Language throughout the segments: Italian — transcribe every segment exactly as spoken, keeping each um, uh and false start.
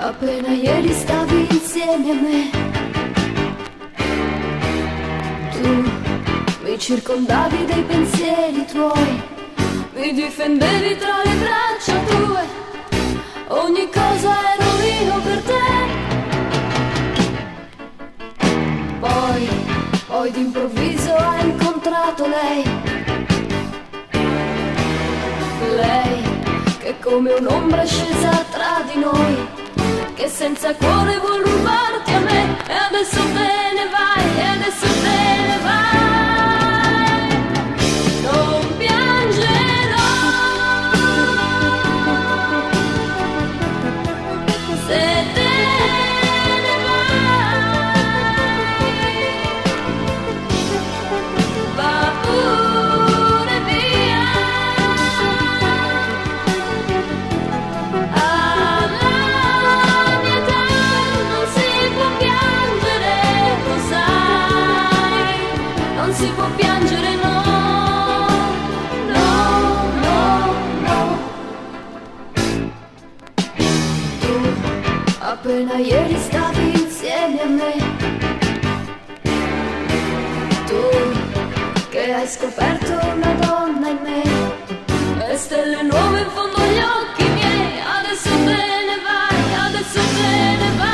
Appena ieri stavi insieme a me, tu mi circondavi dei pensieri tuoi, mi difendevi tra le braccia tue, ogni cosa ero io per te. Poi, poi d'improvviso hai incontrato lei, lei che come un'ombra è scesa tra di noi, che senza cuore vuol rubarti a me, e adesso te ne vai, e adesso te ne vai. Non piangerò se te ne vai, va pure via. Si può piangere, no, no, no, no. Tu appena ieri stavi insieme a me, tu che hai scoperto una donna in me, e stelle nuove in fondo agli occhi miei, adesso te ne vai, adesso te ne vai.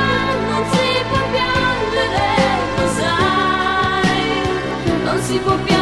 Si può